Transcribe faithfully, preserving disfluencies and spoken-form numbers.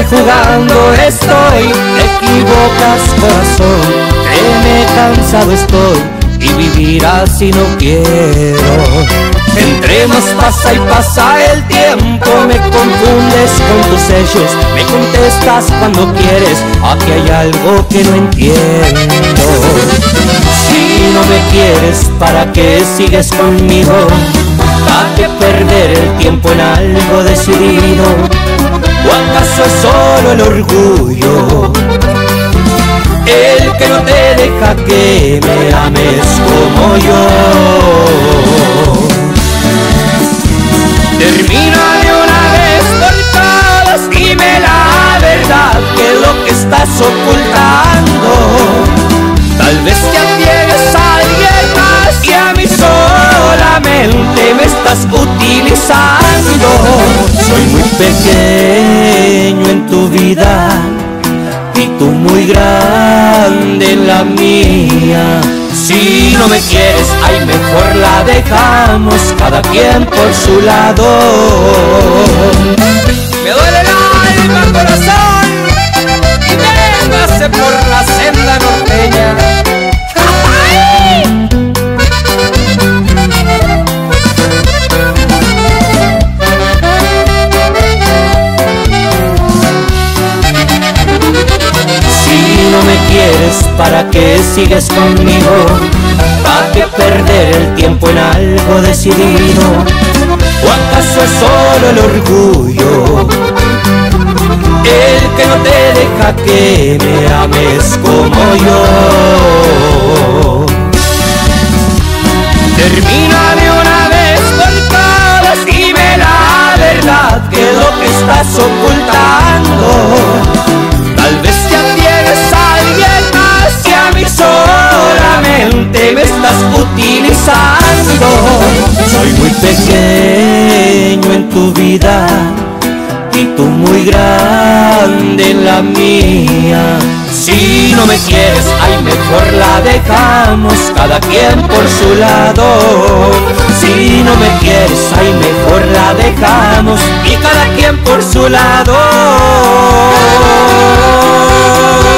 jugando estoy. Te equivocas, corazón, créeme, cansado estoy, y vivir así no quiero. Entre más pasa y pasa el tiempo, me confundes con tus hechos, me contestas cuando quieres, aquí hay algo que no entiendo. Si no me quieres, ¿para qué sigues conmigo? ¿Para qué perder el tiempo en algo decidido? ¿O acaso es solo el orgullo el que no te deja que me ames como yo? Termina de una vez por todas, dime la verdad, ¿qué es lo que estás ocultando? Tal vez te atienes a alguien más y a mí solamente me estás utilizando. Soy muy pequeño en tu vida y tú muy grande en la mía. Si no me quieres, ay, mejor la dejamos, cada quien por su lado. Me duele el alma, corazón, y véngase por la senda norteña. No me quieres, ¿para qué sigues conmigo? ¿Para qué perder el tiempo en algo decidido? ¿O acaso es solo el orgullo el que no te deja que me ames como yo? Termina de una vez por todas, dime la verdad, ¿qué es lo que estás ocultando? Tal vez te atienes a alguien más y a mí solamente me estás utilizando. Soy muy pequeño en tu vida y tú muy grande en la mía. Si no me quieres, ay, mejor la dejamos, cada quien por su lado. Si no me quieres, ay, mejor la dejamos y cada quien por su lado.